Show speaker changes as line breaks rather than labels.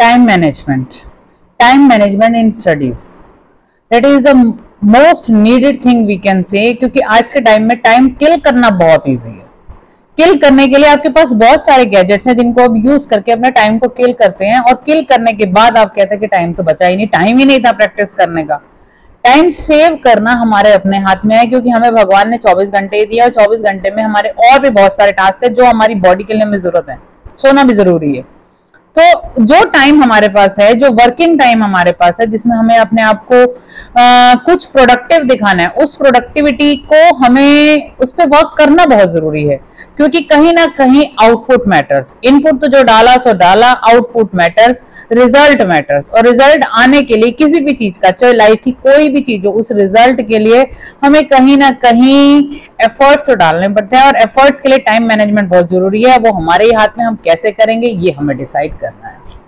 Time management, time management in studies, that is the most needed thing we can say, क्योंकि आज के time में time किल करना बहुत ईजी है। किल करने के लिए आपके पास बहुत सारे गैजेट्स हैं जिनको आप यूज करके अपने टाइम को किल करते हैं, और किल करने के बाद आप कहते हैं कि टाइम तो बचा ही नहीं, टाइम ही नहीं था प्रैक्टिस करने का। टाइम सेव करना हमारे अपने हाथ में है, क्योंकि हमें भगवान ने 24 घंटे ही दिया और 24 घंटे में हमारे और भी बहुत सारे टास्क है जो हमारी बॉडी के लिए हमें जरूरत है। सोना भी जरूरी है। तो जो टाइम हमारे पास है, जो वर्किंग टाइम हमारे पास है, जिसमें हमें अपने आप को कुछ प्रोडक्टिव दिखाना है, उस प्रोडक्टिविटी को हमें उस पर वर्क करना बहुत जरूरी है, क्योंकि कहीं ना कहीं आउटपुट मैटर्स। इनपुट तो जो डाला सो डाला, आउटपुट मैटर्स, रिजल्ट मैटर्स। और रिजल्ट आने के लिए किसी भी चीज का, चाहे लाइफ की कोई भी चीज हो, उस रिजल्ट के लिए हमें कहीं ना कहीं एफर्ट्स तो डालने पड़ते हैं, और एफर्ट्स के लिए टाइम मैनेजमेंट बहुत जरूरी है। वो हमारे ही हाथ में, हम कैसे करेंगे ये हमें डिसाइड करना है।